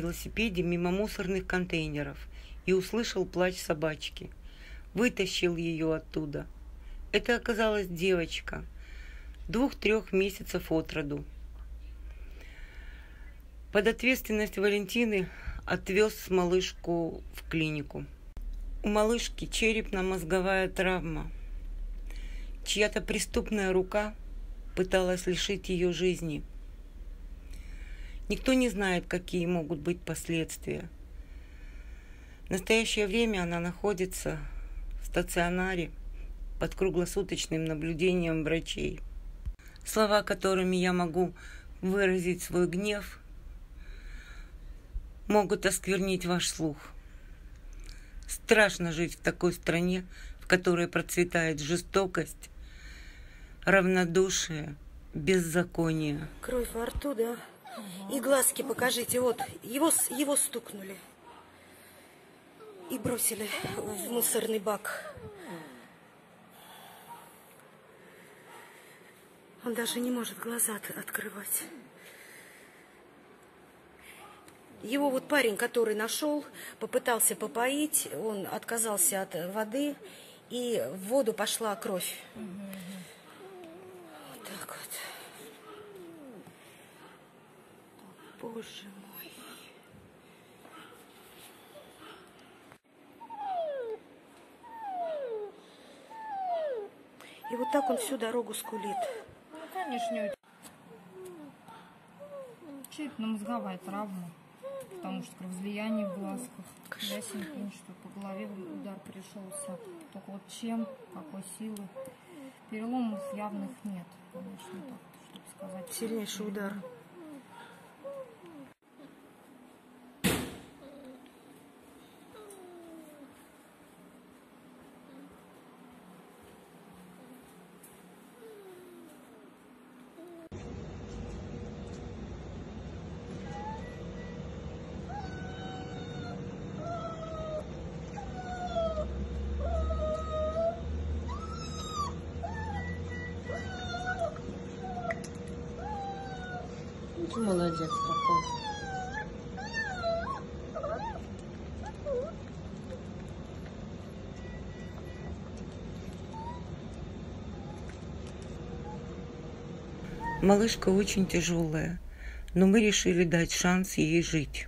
велосипеде мимо мусорных контейнеров и услышал плач собачки. Вытащил ее оттуда. Это оказалась девочка, 2-3 месяцев от роду. Под ответственность Валентины отвез малышку в клинику. У малышки черепно-мозговая травма. Чья-то преступная рука пыталась лишить ее жизни. Никто не знает, какие могут быть последствия. В настоящее время она находится в стационаре под круглосуточным наблюдением врачей. Слова, которыми я могу выразить свой гнев, могут осквернить ваш слух. Страшно жить в такой стране, в которой процветает жестокость, равнодушие, беззаконие. Кровь во рту, да? И глазки покажите. Вот, его стукнули. И бросили в мусорный бак. Он даже не может глаза открывать. Его вот парень, который нашел, попытался попоить, он отказался от воды, и в воду пошла кровь. Вот так вот. Боже мой. И вот так он всю дорогу скулит. Ну, конечно, черепно-мозговая травма, потому что кровоизлияние в глазках. Ясен пень, что по голове удар пришелся. Только вот чем, какой силы. Переломов явных нет, конечно, так, чтобы сказать. Сильнейший удар. Молодец такой. Малышка очень тяжелая, но мы решили дать шанс ей жить.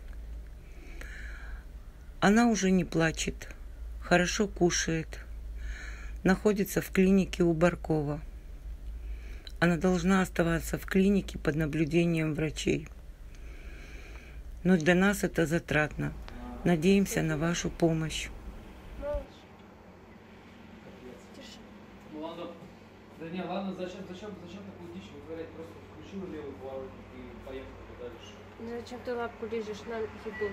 Она уже не плачет, хорошо кушает, находится в клинике у Баркова. Она должна оставаться в клинике под наблюдением врачей. Но для нас это затратно. Надеемся на вашу помощь. Да не, ладно, зачем такую дичь вытворять? Просто включил левый поворотник и поехал дальше. Зачем ты лапку лежишь на еду?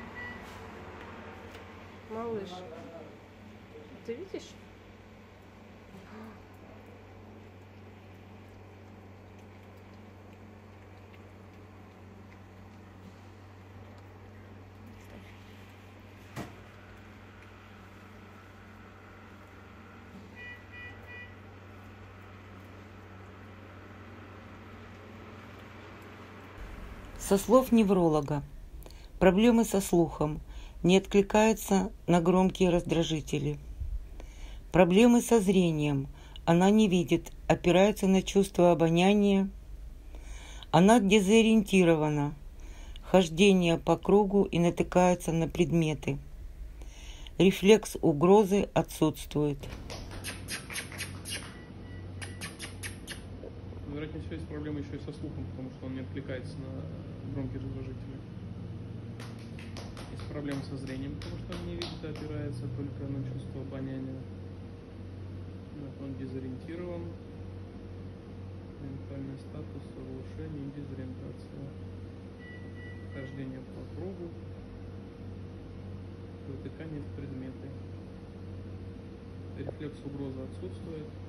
Малыш, ты видишь? Со слов невролога, проблемы со слухом, не откликается на громкие раздражители. Проблемы со зрением, она не видит, опирается на чувство обоняния. Она дезориентирована, хождение по кругу и натыкается на предметы. Рефлекс угрозы отсутствует. Вероятнее всего, есть проблема еще и со слухом, потому что он не откликается на громкие раздражители. Есть проблемы со зрением, потому что он не видит и опирается только на чувство обоняния. Он дезориентирован. Ментальный статус, улучшение, дезориентация. Хождение по кругу. Затыкание в предметы. Рефлекс угрозы отсутствует.